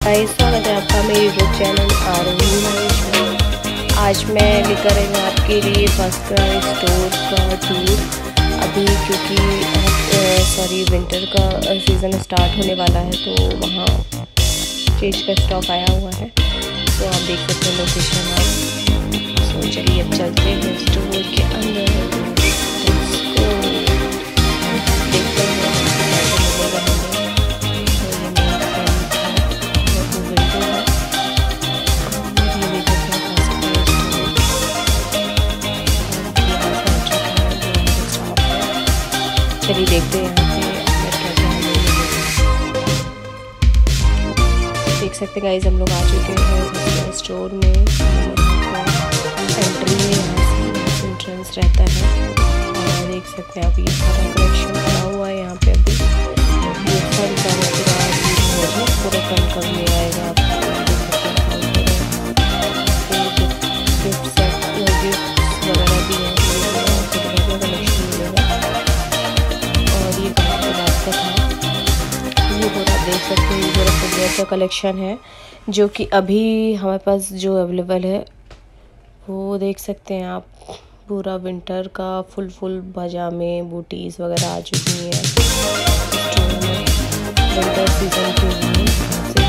Guys, स्वागत है आपका मेरे यूट्यूब चैनल आज मैं लेकर आई हूँ आपके लिए फर्स्ट क्राई स्टोर का टूर। अभी क्योंकि विंटर का सीज़न स्टार्ट होने वाला है तो वहाँ चीज़ का स्टॉक आया हुआ है, तो आप देख सकते हैं लोकेशन आप। तो चलिए अब चलते हैं स्टोर के अंदर। चलिए देखते हैं यहाँ पे देख सकते हैं गाइस, हम लोग आ चुके हैं स्टोर में। एंट्री में यहाँ से एंट्रेंस रहता है और देख सकते हैं आप ये सारा कलेक्शन बना हुआ है यहाँ पे। अभी ये फन करने के बाद पूरा फन कर ले आएगा आप। गिफ्ट सेट गिफ्ट वगैरह भी है, कलेक्शन मिलेगा। और ये रात का था, ये पूरा देख सकते हैं, ये पूरा फुटवेयर का कलेक्शन है जो कि अभी हमारे पास जो अवेलेबल है वो देख सकते हैं आप। पूरा विंटर का फुल पजामे बूटीज़ वगैरह आ चुकी हैं स्टोर में विंटर सीजन के लिए।